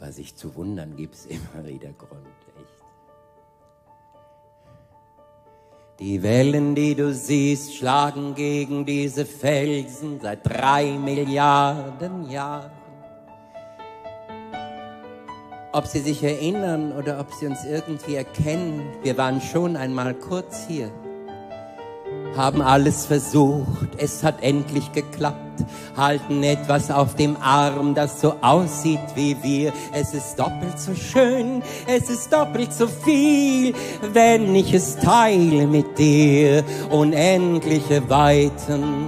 Aber sich zu wundern gibt's immer wieder Grund, echt. Die Wellen, die du siehst, schlagen gegen diese Felsen seit 3 Milliarden Jahren. Ob sie sich erinnern oder ob sie uns irgendwie erkennen, wir waren schon einmal kurz hier, haben alles versucht, es hat endlich geklappt, halten etwas auf dem Arm, das so aussieht wie wir. Es ist doppelt so schön, es ist doppelt so viel, wenn ich es teile mit dir, unendliche Weiten.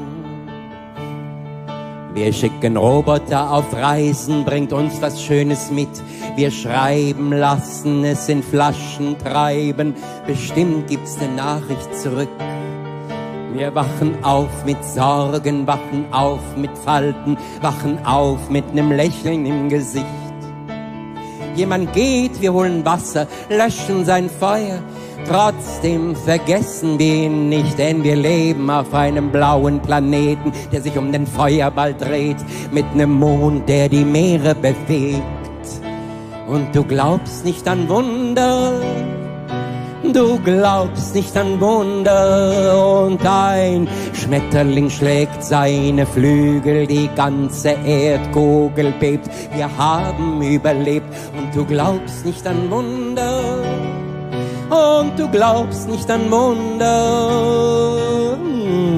Wir schicken Roboter auf Reisen, bringt uns was Schönes mit. Wir schreiben, lassen es in Flaschen treiben, bestimmt gibt's eine Nachricht zurück. Wir wachen auf mit Sorgen, wachen auf mit Falten, wachen auf mit nem Lächeln im Gesicht. Jemand geht, wir holen Wasser, löschen sein Feuer, trotzdem vergessen wir ihn nicht, denn wir leben auf einem blauen Planeten, der sich um den Feuerball dreht, mit nem Mond, der die Meere bewegt. Und du glaubst nicht an Wunder, du glaubst nicht an Wunder, und ein Schmetterling schlägt seine Flügel, die ganze Erdkugel bebt. Wir haben überlebt, und du glaubst nicht an Wunder, und du glaubst nicht an Wunder.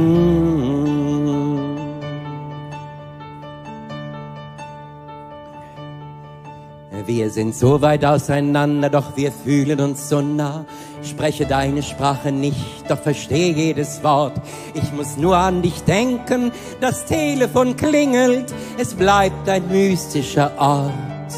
Wir sind so weit auseinander, doch wir fühlen uns so nah. Spreche deine Sprache nicht, doch verstehe jedes Wort. Ich muss nur an dich denken, das Telefon klingelt, es bleibt ein mystischer Ort.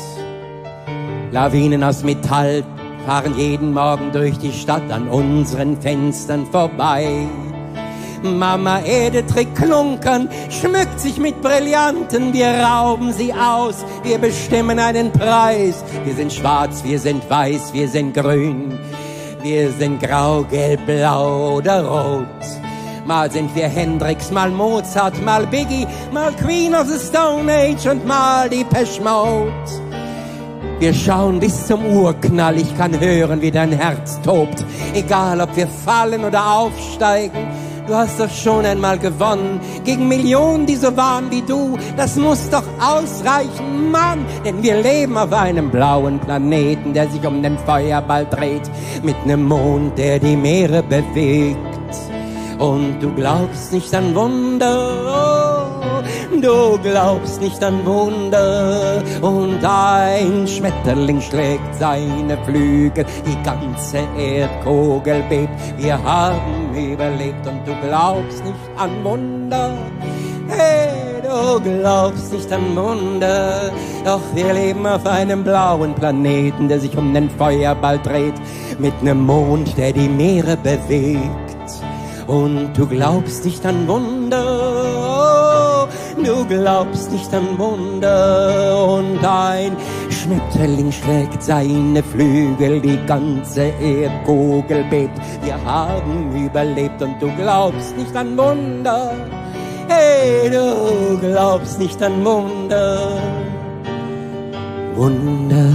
Lawinen aus Metall fahren jeden Morgen durch die Stadt an unseren Fenstern vorbei. Mama Erde trägt Klunkern, schmückt sich mit Brillanten, wir rauben sie aus, wir bestimmen einen Preis. Wir sind schwarz, wir sind weiß, wir sind grün, wir sind grau, gelb, blau oder rot. Mal sind wir Hendrix, mal Mozart, mal Biggie, mal Queen of the Stone Age und mal Depeche Mode. Wir schauen bis zum Urknall, ich kann hören, wie dein Herz tobt. Egal, ob wir fallen oder aufsteigen, du hast doch schon einmal gewonnen, gegen Millionen, die so waren wie du. Das muss doch ausreichen, Mann, denn wir leben auf einem blauen Planeten, der sich um den Feuerball dreht, mit nem Mond, der die Meere bewegt. Und du glaubst nicht an Wunder, du glaubst nicht an Wunder, und ein Schmetterling schlägt seine Flügel, die ganze Erdkugel bebt. Wir haben überlebt, und du glaubst nicht an Wunder. Hey, du glaubst nicht an Wunder, doch wir leben auf einem blauen Planeten, der sich um den Feuerball dreht, mit nem Mond, der die Meere bewegt. Und du glaubst nicht an Wunder, du glaubst nicht an Wunder, und ein Schmetterling schlägt seine Flügel, die ganze Erdkugel bebt. Wir haben überlebt, und du glaubst nicht an Wunder. Hey, du glaubst nicht an Wunder. Wunder,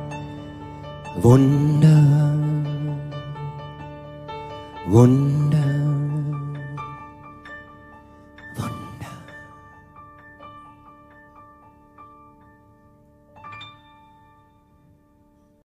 Wunder, Wunder.